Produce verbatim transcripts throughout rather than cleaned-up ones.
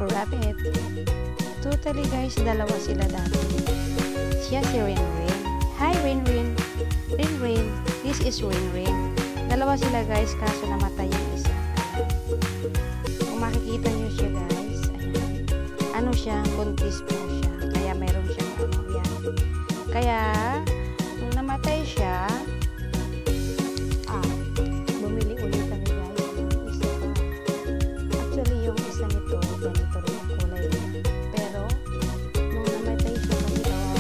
rabbit. Totally guys, dalawa sila dati. Siya si Rinrin. Hi Rinrin. Rinrin, this is Rinrin. Dalawa sila guys, kaso namatay yung isa. Kung makikita nyo siya guys, ayan. Ano siya, buntis po siya. Kaya meron siyang ano yan. Kaya, nung namatay siya, ah, bumili ulit kami guys ng isa pa. Actually, yung isa nito, ganito rin ang kulay niya. Pero, nung namatay siya, kasi kawawa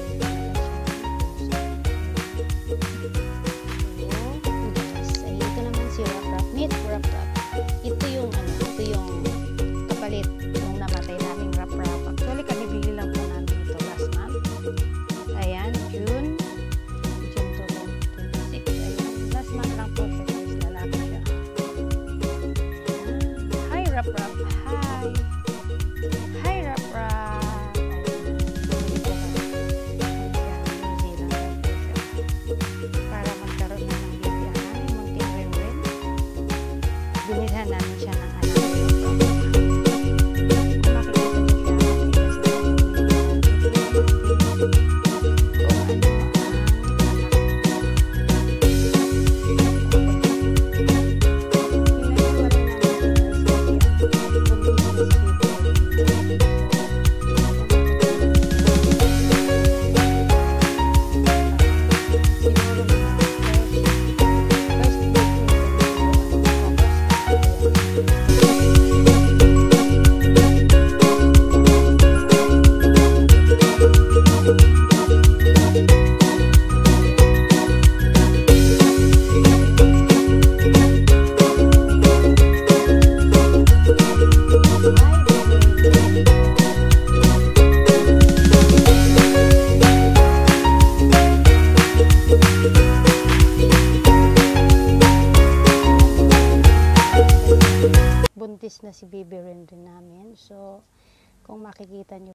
si Rap Rap, meet Rap Rap. Ito yung ano, ito yung kapalit nung namatay naming Rap Rap. Actually, kabibili lang po namin ito last month. Ayan, June. June to twenty-six. Ayan, last month lang po ito guys, lalaki siya. Ayan. Hi Rap Rap, hi. Hi Rap Rap. Ayan, bumili po kami. Ayan, New Zealand po siya. Para magkaroon na ng bibiyahan, munting rin-rin. Binilhan namin siya ng anak. Kung makikita niyo siya, kung ano buntis na si baby Rinrin namin. So, kung makikita nyo